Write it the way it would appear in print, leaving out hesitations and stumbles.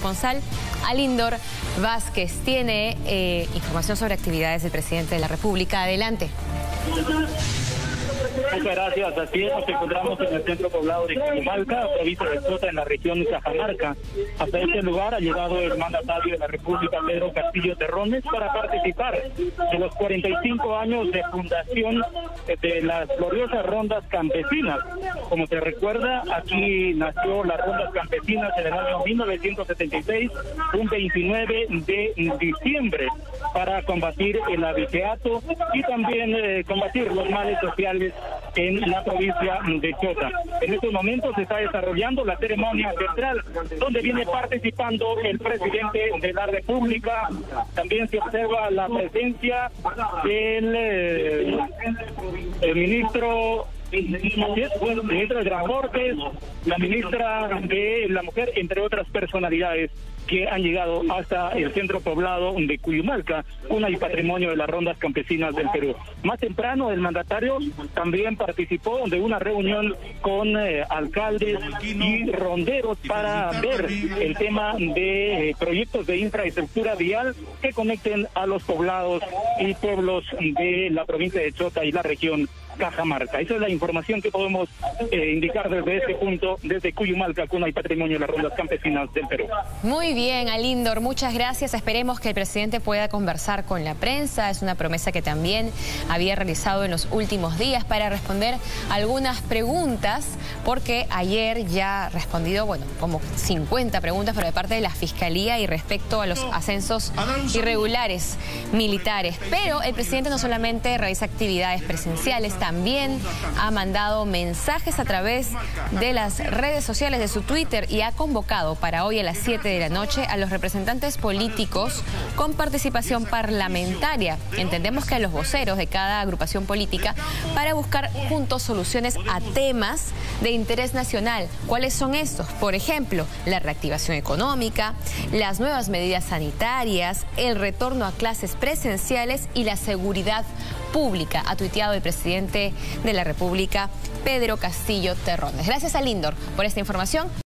corresponsal Alíndor Vázquez tiene información sobre actividades del presidente de la República. Adelante. Muchas gracias. Así es, nos encontramos en el centro poblado de Cuyumalca, provincia de Chota, en la región de Cajamarca. Hasta este lugar ha llegado el mandatario de la República, Pedro Castillo Terrones, para participar de los 45 años de fundación de las gloriosas rondas campesinas. Como se recuerda, aquí nació las rondas campesinas en el año 1976, un 29 de diciembre, para combatir el abigeato y también combatir los males sociales en la provincia de Chota. En estos momentos se está desarrollando la ceremonia central, donde viene participando el presidente de la República. También se observa la presencia del ministro de Transportes, la ministra de la Mujer, entre otras personalidades que han llegado hasta el centro poblado de Cuyumalca, cuna y patrimonio de las rondas campesinas del Perú. Más temprano, el mandatario también participó de una reunión con alcaldes y ronderos para ver el tema de proyectos de infraestructura vial que conecten a los poblados y pueblos de la provincia de Chota y la región Cajamarca. Esa es la información que podemos indicar desde este punto, desde Cuyumalca, cuna y patrimonio de las rondas campesinas del Perú. Muy bien, Alíndor, muchas gracias. Esperemos que el presidente pueda conversar con la prensa. Es una promesa que también había realizado en los últimos días para responder algunas preguntas, porque ayer ya ha respondido, bueno, como 50 preguntas, pero de parte de la Fiscalía y respecto a los ascensos irregulares militares. Pero el presidente no solamente realiza actividades presenciales, también ha mandado mensajes a través de las redes sociales de su Twitter y ha convocado para hoy a las 7 de la noche a los representantes políticos con participación parlamentaria. Entendemos que a los voceros de cada agrupación política, para buscar juntos soluciones a temas de interés nacional. ¿Cuáles son estos? Por ejemplo, la reactivación económica, las nuevas medidas sanitarias, el retorno a clases presenciales y la seguridad pública, ha tuiteado el presidente de la República, Pedro Castillo Terrones. Gracias, Alíndor, por esta información.